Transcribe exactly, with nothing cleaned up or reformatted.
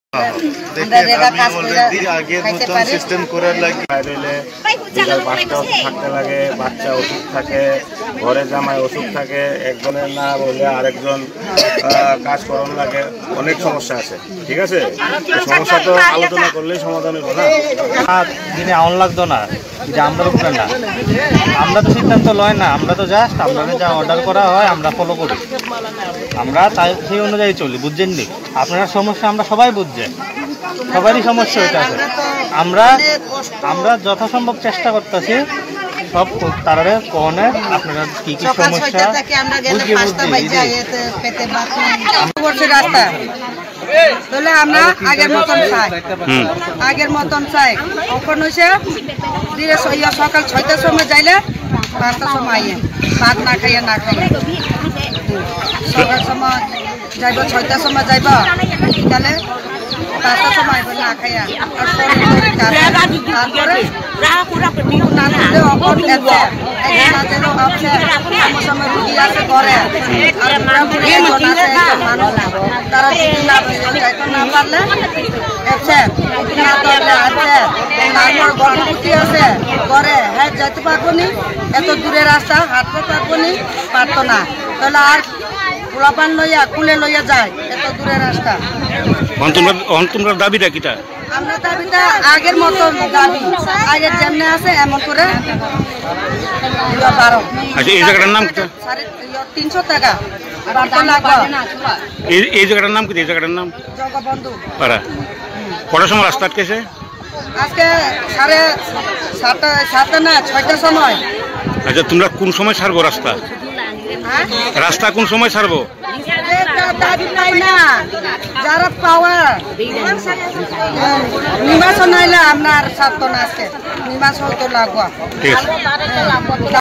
আগের মতন সিস্টেম করে লাগে বিকাল পাঁচটা থাকতে লাগে, বাচ্চা ওষুধ থাকে, ঘরে জামাই ওষুধ থাকে, একজনের না বলে আরেকজন কাজ করানো লাগে, অনেক সমস্যা আছে। ঠিক আছে, সমস্যা তো আলোচনা করলেই সমাধান হবে না। দিনে আউন লাগতো না যে আমরা উপরে না, আমরা তো সিদ্ধান্ত লয় না, আমরা তো জাস্ট আপনাদের যা অর্ডার করা হয় আমরা ফলো করি, আমরা তাই সেই অনুযায়ী চলি। বুঝছেন নি? আপনার সমস্যা আমরা সবাই বুঝছে, সবারই সমস্যা হইতে আছে। আমরা আমরা যথাসম্ভব চেষ্টা করতেছি সব তারারে কোনে আপনারা কি কি সমস্যা বুঝিয়ে বুঝিয়ে রাস্তা তাহলে আমরা আগের মতন চাই, আগের মতন চাই। কখন হয়েছে ধীরে সকাল ছয়টার সময় যাইলে পাঁচটার সময় আইয়ে ভাত না খাইয়ে না খাইয়ে সকাল সময় যাইব, ছয়টার সময় যাইব, বিকালে পাঁচটার সময় আইব না খাইয়া। তারপরে আমার সময় রুগী আছে ঘরে, আর মানুষ তারা যদি না যাইতে না পারলে না পারলে আছে, তারপর গর্ভবতী আছে ঘরে, হ্যাঁ যাইতে পারবো নি, এত দূরে রাস্তা হাঁটতে পারবো নি, পারতো না, তাহলে আর পোলাপান লইয়া কুলে লইয়া যায় এত দূরে রাস্তা। তোমরা দাবিটা কিটা? আমরা দাবিটা আগের মতো দাবি, আগের যেমনি আছে এমন করে বারো। আচ্ছা, এই জায়গাটার নাম তিনশো টাকা। এই জায়গাটার নাম কি? এই জায়গাটার নাম জগবন্ধু পাড়া। কটার সময় রাস্তা আটকেছে? আজকে সাড়ে সাতটা সাতটা না ছয়টার সময়। আচ্ছা, তোমরা কোন সময় ছাড়বো রাস্তা? রাস্তা কোন সময় ছাড়বো? দাবি পাই না যারা পাওয়া নির্বাচন হইলে আপনার ছাড়তো না, আজকে নির্বাচন তো লাগবো। ঠিক আছে।